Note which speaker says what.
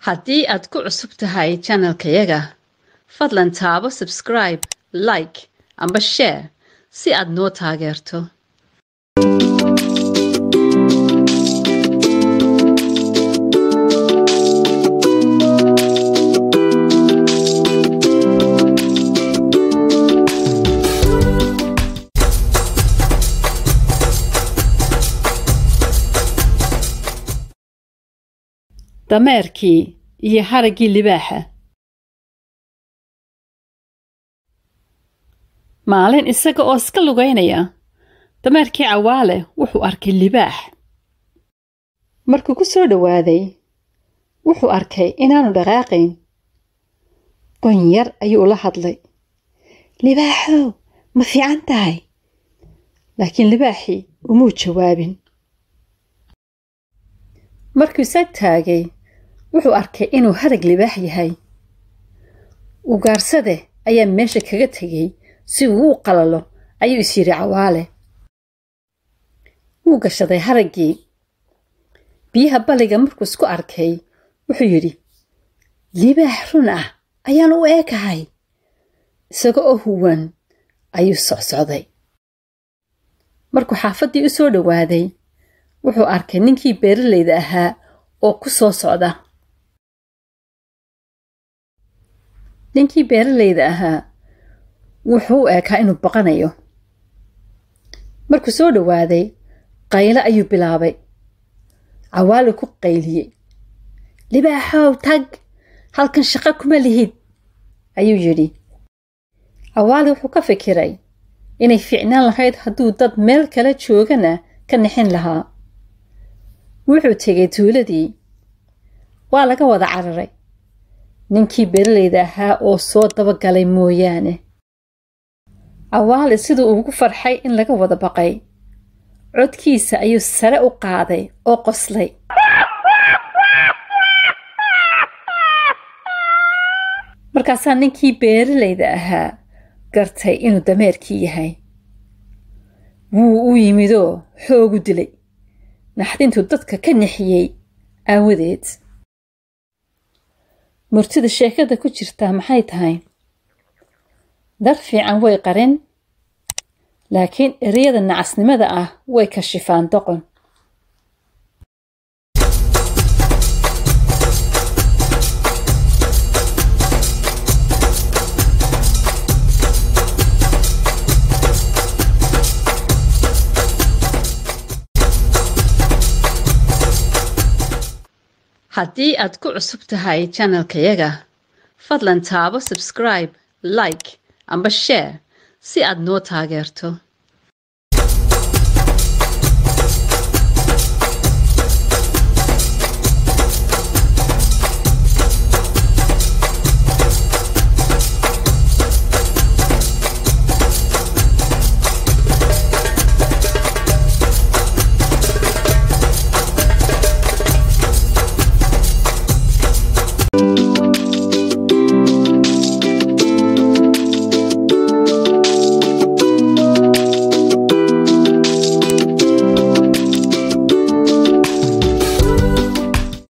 Speaker 1: haddii aad ku cusub tahay channelkayaga fadlan taabo subscribe like amba share si aad noo taageerto dameerkii iyo haraggii libaaxa maalin isaga oo iska lugaynaya dameerkii cawaale wuxuu arkay libaax markuu ku soo dhawaaday wuxuu arkay inaanu dhaqaaqayn qon yar ayuu ula hadlay libaaxow ma fiican tahay laakiin libaaxii umuu jawaabin markuu isaag taagay wuxuu arkay inuu harag libaax yahay ugaarsade ayaa meesha kaga tegay si uu u qalalo ayuu is yiri cawaale wuu gashaday haraggii biyaha baliga markuu isku arkay wuxuu yidhi libaax run ah ayaan u eekahay isaga oo huwan ayuu socsocday markuu xaafaddii u soo dhawaaday wuxuu arkay ninkii beeralayda ahaa oo ku soo socda ninkii beeralayda ahaa wuxuu u eekaa inuu baqanayo markuu soo dhawaaday qaylo ayuu bilaabay cawaale ku qayliyey libaaxow tag halkan shaqo kuma lihid ayuu yidhi cawaale wuxuu ka fikiray inay fiicnaan lahayd hadduu dad meel kala joogana ka nixin lahaa wuxuu tegay tuuladii waa laga wada cararay ninkii beeralayda ahaa oo soo dabagalay mooyaane cawaale siduu ugu farxay in laga wada baqay codkiisa ayuu sare u qaaday oo qoslay markaasaa ninkii beeralayda ahaa gartay inuu dameerkii yahay wuu u yimidoo xoogu dilay naxdintuu dadka ka nixiyey aawadeed murtida sheekada ku jirtaa maxay tahay dar fiican way qarin laakiin ereyada nacasnimada ah way kashifaan doqon haddii aad ku cusub tahay channelkayaga fadlan taabo subscribe like amba share si aad noo taageerto